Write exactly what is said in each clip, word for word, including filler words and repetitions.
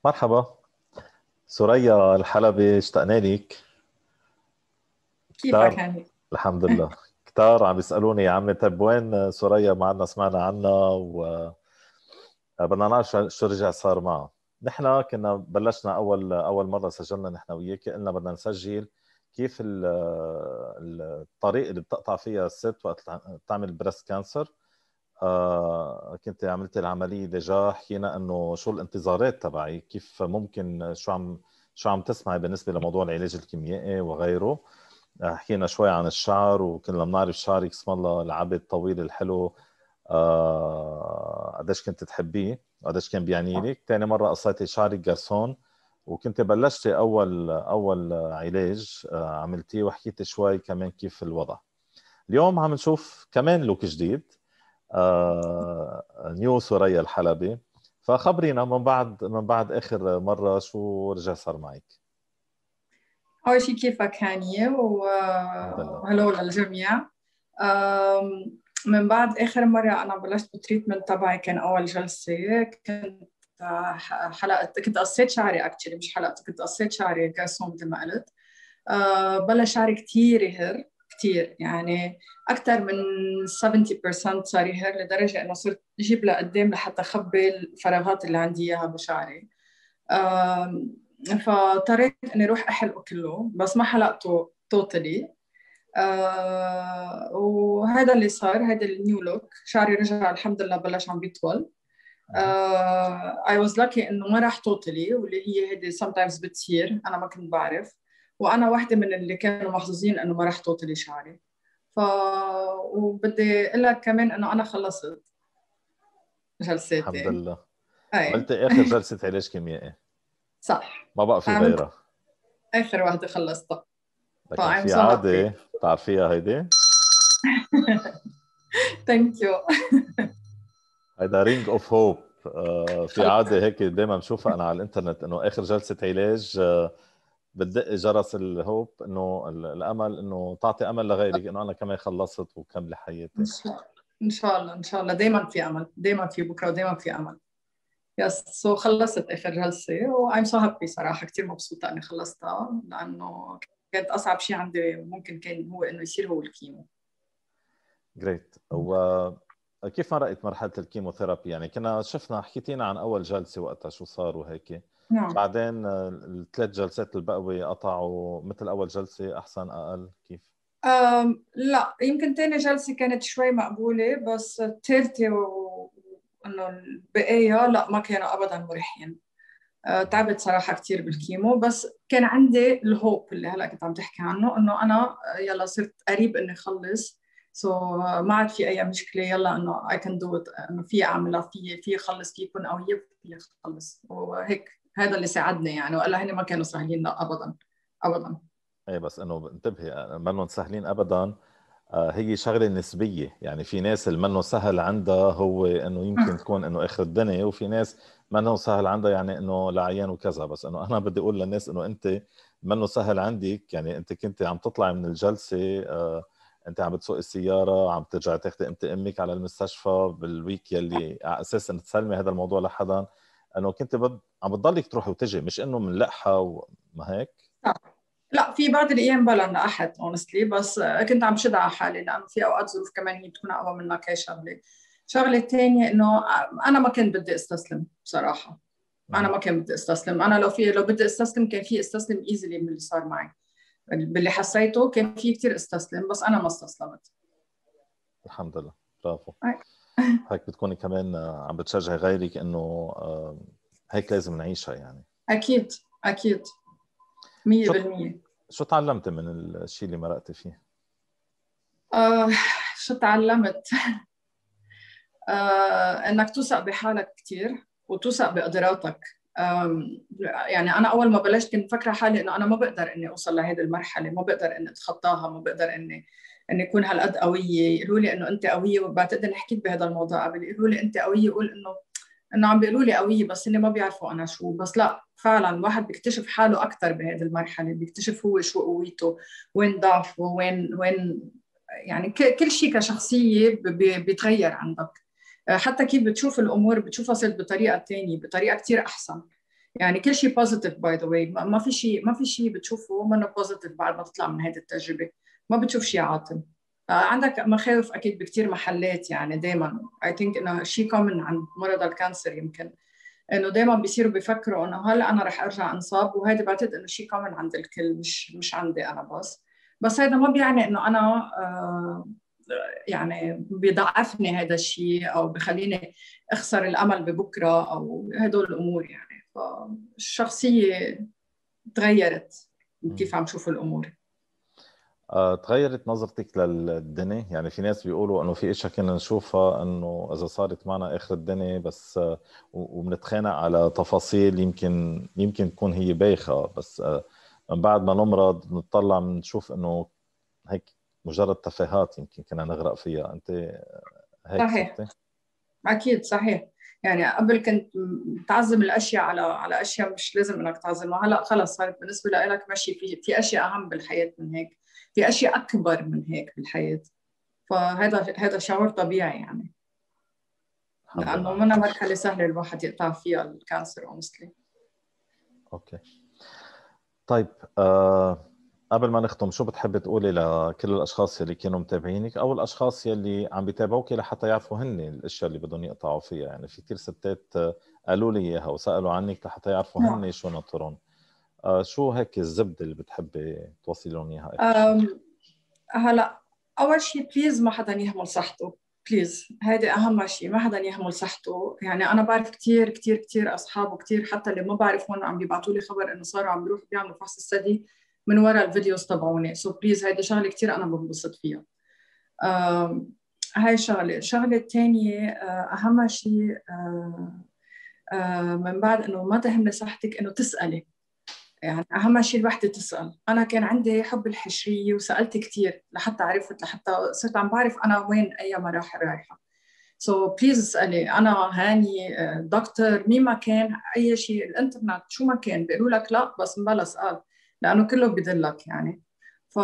مرحبا. سوريا الحلبي، اشتقنا لك كيفك كتار. هاني؟ الحمد لله. كتار عم يسألوني يا عمي، طيب وين سوريا؟ ما عنا سمعنا عنها وبدنا نعرف شو شو رجع صار معها. نحن كنا بلشنا أول أول مرة سجلنا نحن وياك، قلنا بدنا نسجل كيف ال- الطريق اللي بتقطع فيها الست وقت تعمل بريست كانسر. آه كنت عملت العملية ديجا، حكينا انه شو الانتظارات تبعي، كيف ممكن، شو عم شو عم تسمعي بالنسبة لموضوع العلاج الكيميائي وغيره. آه حكينا شوي عن الشعر، وكنا بنعرف شعرك اسم الله العبد الطويل الحلو. آه قديش كنت تحبيه وقديش كان بيعني لك. تاني مرة قصيتي شعرك جارسون، وكنت بلشتي اول اول علاج آه عملتيه، وحكيتي شوي كمان كيف الوضع. اليوم عم نشوف كمان لوك جديد، آه، نيو سوريا الحلبي. فخبرينا من بعد من بعد آخر مرة شو رجع صار معك. أول شي كيفك هاني و- الحمد لله. وهلو للجميع. أم، من بعد آخر مرة أنا بلشت بالتريتمنت تبعي كان أول جلسة. كنت حلقت كنت قصيت شعري اكشلي، مش حلقت، كنت قصيت شعري كاسون مثل ما قلت. أه، بلش شعري كثير يهر، كثير يعني أكثر من سبعين بالمية صار يهر، لدرجة إنه صرت أجيب لقدام لحتى أخبي الفراغات اللي عندي إياها بشعري. آم، فاضطريت اني اروح احلقه كله، بس ما حلقته توتالي. آه وهذا اللي صار، هذا النيو لوك. شعري رجع الحمد لله، بلش عم بيطول. آه I was lucky انه ما راح توتالي، واللي هي هيدي sometimes بتصير، انا ما كنت بعرف. وانا واحدة من اللي كانوا محظوظين انه ما راح توتالي شعري. ف وبدي اقول لك كمان انه انا خلصت الحمد جلساتي. لله. اي. عملت آخر جلسة علاج كيميائي؟ صح. ما بقى في عملت غيرها؟ اخر واحدة خلصتها. ف لكن I'm في so happy. عادة بتعرفيها هيدي؟ ثانك يو. هيدا رينج اوف هوب. في خلص. عادة هيك دايما بشوفها انا على الانترنت، انه اخر جلسة علاج آه، بتدق جرس الهوب، انه ال- الامل، انه تعطي امل لغيرك انه انا كمان خلصت وكمل ان حياتي. شاء ان شاء الله، ان شاء الله دائما في امل، دائما في بكره، ودائما في امل. يس سو خلصت اخر جلسه وايم سو هابي صراحه، كثير مبسوطه اني خلصتها، لانه كانت اصعب شيء عندي ممكن كان هو انه يصير هو الكيمو. جريت. وكيف مرقت مرحلة الكيموثيرابي؟ يعني كنا شفنا، حكيتينا عن أول جلسة وقتها شو صار وهيك. نعم. بعدين آه، الثلاث جلسات البقوي قطعوا مثل أول جلسة، أحسن أقل كيف؟ أم لا، يمكن تاني جلسة كانت شوي مقبولة، بس الثالثة و... انه البقية لا، ما كانوا ابدا مريحين. أه، تعبت صراحة كثير بالكيمو، بس كان عندي الهوب اللي هلا كنت عم تحكي عنه، انه انا آه، يلا صرت قريب اني اخلص. سو so, ما عاد في اي مشكلة، يلا انه اي كان دو ات، انه في اعملها، في في اخلص، في يكون قوية، في اخلص وهيك. هذا اللي ساعدني يعني، والا هن ما كانوا سهلين، لا ابدا ابدا. ايه بس انه انتبهي، منهم سهلين ابدا. آه، هي شغله نسبيه، يعني في ناس اللي منه سهل عندها هو انه يمكن تكون انه اخر الدنيا، وفي ناس منه سهل عندها يعني انه لعيان وكذا. بس انه انا بدي اقول للناس انه انت منه سهل عندك، يعني انت كنت عم تطلعي من الجلسه، آه، انت عم بتسوق السياره، عم ترجع تاخذي انت امك على المستشفى بالويك يلي على اساس انك تسلمي هذا الموضوع لحدا، انه كنت بد... عم بتضلك تروحي وتجي، مش انه منلقحه وما هيك. صح. لا، في بعض الايام بلا نقحت اونستلي، بس كنت عم شد على حالي، لانه في اوقات ظروف كمان هي بتكون اقوى منك. هي شغله. الشغله الثانيه انه انا ما كنت بدي استسلم بصراحه. انا مهم. ما كان بدي استسلم. انا لو في لو بدي استسلم كان في استسلم ايزلي من اللي صار معي. باللي حسيته كان في كثير استسلم، بس انا ما استسلمت. الحمد لله. برافو. أي. هيك بتكوني كمان آه، عم بتشجعي غيرك انه آه، هيك لازم نعيشها يعني. اكيد. اكيد. شو مية بالمية. شو تعلمتي من الشيء اللي مرقتي فيه؟ آه شو تعلمت؟ آه انك توثق بحالك كثير، وتوثق بقدراتك. آم، يعني انا اول ما بلشت كنت فاكره حالي انه انا ما بقدر اني اوصل لهذه المرحله، ما بقدر اني اتخطاها، ما بقدر اني اني اكون هالقد قويه. يقولوا لي انه انت قويه، وبعتقد اني حكيت بهذا الموضوع قبل، يقولوا لي انت قويه، اقول انه انه عم بيقولوا لي قويه، بس اني ما بيعرفوا انا شو. بس لا، فعلا الواحد بيكتشف حاله اكثر بهذه المرحله، بيكتشف هو شو قويته، وين ضعفه، وين وين يعني ك- كل شيء كشخصيه ب- ب- بيتغير عندك. حتى كيف بتشوف الامور، بتشوفها صرت بطريقه تانية، بطريقه كتير احسن. يعني كل شيء بوزيتيف باي ذا واي، ما في شيء ما في شيء بتشوفه منه بوزيتيف بعد ما تطلع من هذه التجربه، ما بتشوف شيء عاطل. عندك مخاوف اكيد بكثير محلات، يعني دائما اي ثينك انه شيء كومن عند مرضى الكانسر، يمكن انه دائما بيصيروا بيفكروا انه هلا انا رح ارجع انصاب، وهذا بعتقد انه شيء كومن عند الكل، مش مش عندي انا بس. بس هذا ما بيعني انه انا آه يعني بيضعفني هذا الشيء او بخليني اخسر الامل ببكره او هدول الامور. يعني فالشخصيه تغيرت كيف عم شوف الامور. أه، تغيرت نظرتك للدنيا؟ يعني في ناس بيقولوا انه في اشياء كنا نشوفها انه اذا صارت معنا اخر الدنيا بس، أه وبنتخانق على تفاصيل يمكن يمكن تكون هي بايخه، بس أه من بعد ما نمرض بنطلع بنشوف انه هيك مجرد تفاهات يمكن كنا نغرق فيها. انت هيك صحيح صرتي؟ اكيد صحيح. يعني قبل كنت تعظم الاشياء على على اشياء مش لازم انك تعظمها، هلا خلص صارت بالنسبه لك ماشي في في اشياء اهم بالحياه من هيك، في اشياء اكبر من هيك بالحياه. فهذا هذا شعور طبيعي يعني، لانه منها مرحله سهله الواحد يقطع فيها الكانسر اونستلي. اوكي طيب، أه قبل ما نختم شو بتحب تقولي لكل الاشخاص اللي كانوا متابعينك او الاشخاص يلي عم بيتابعوك لحتى يعرفوا هن الاشياء اللي بدهم يقطعوا فيها؟ يعني في كثير ستات قالوا لي اياها وسالوا عنك لحتى يعرفوا هن شو ناطرهم. أه شو هيك الزبده اللي بتحبي توصلي لهم اياها؟ هلا اول شيء بليز ما حدا يهمل صحته، بليز هذا اهم شيء، ما حدا يهمل صحته. يعني انا بعرف كثير كثير كثير اصحاب وكثير حتى اللي ما بعرفهم عم بيبعثوا لي خبر انه صاروا عم بيروحوا بيعملوا فحص الثدي من وراء الفيديوز تبعوني. سو بليز هيدي شغله كثير انا بنبسط فيها. هاي شغله. الشغله الثانيه اهم شيء من بعد انه ما تهمني صحتك انه تسالي. يعني أهم شيء الوحدة تسأل. أنا كان عندي حب الحشرية وسألت كتير لحتى عرفت، لحتى صرت عم بعرف أنا وين أي مراحل رايحة. سو so بليز اسألي. أنا هاني دكتور مين ما كان، أي شيء، الإنترنت شو ما كان بيقولوا لك لا، بس مبلا اسأل لأنه كله بدلك يعني. ف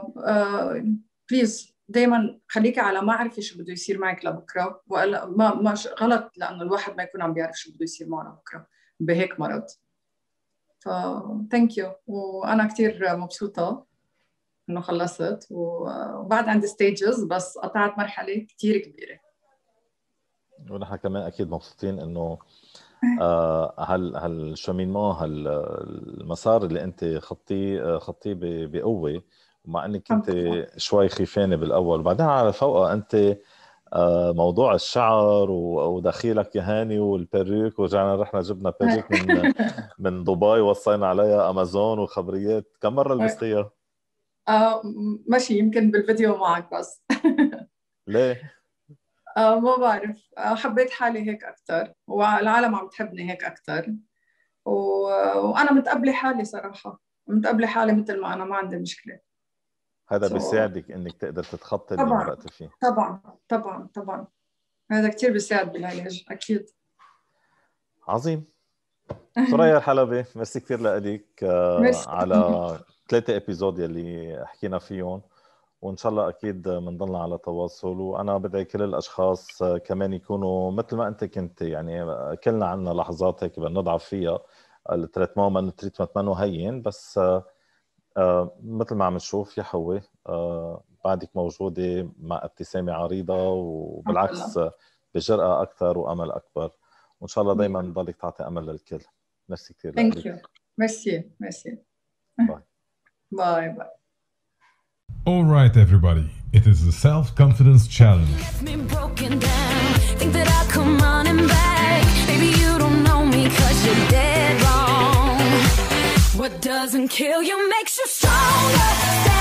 بليز دايما خليكي على ما أعرفي شو بده يصير معك لبكرة، ولا ما ما غلط لأنه الواحد ما يكون عم بيعرف شو بده يصير معه لبكرة بهيك مرض. ف ثانك يو، وانا كثير مبسوطه انه خلصت، وبعد عندي ستيجز بس قطعت مرحله كثير كبيره. ونحن كمان اكيد مبسوطين انه آه هال هالشمينمون هالمسار اللي انت خطيه خطيه بقوه، ومع انك كنت شوي خيفانه بالاول، بعدين على فوقها انت موضوع الشعر ودخيلك يا هاني والبريك، ورجعنا رحنا جبنا بريك من من دبي وصينا عليها امازون وخبريات. كم مره لبستيها؟ آه ماشي، يمكن بالفيديو معك بس. ليه؟ آه ما بعرف، آه حبيت حالي هيك اكثر، والعالم عم تحبني هيك اكثر، و... وانا متقبله حالي صراحه، متقبله حالي مثل ما انا، ما عندي مشكله. هذا so... بيساعدك انك تقدر تتخطي اللي مرقتي فيه. طبعا طبعا طبعا، هذا كثير بيساعد بالعلاج اكيد. عظيم. ثريا الحلبي، ميرسي كثير لك على ثلاثة ابيزود يلي حكينا فيهم، وان شاء الله اكيد بنضلنا على تواصل. وانا بدعي كل الاشخاص كمان يكونوا مثل ما انت كنت، يعني كلنا عنا لحظات هيك بنضعف فيها. التريتمنت التريتمنت منه هين، بس مثل ما عم نشوف يا حوي بعدك موجوده مع ابتسامه عريضه، وبالعكس بجرأة اكثر وامل اكبر، وان شاء الله دائما نضلك تعطي امل للكل. ميرسي كثير. ثانك يو. ميرسي ميرسي. باي باي باي. All right, everybody. It is the self-confidence challenge. Left me broken down. Think that I'll come running back. Maybe you don't know me 'cause you're dead wrong. What doesn't kill you makes you stronger.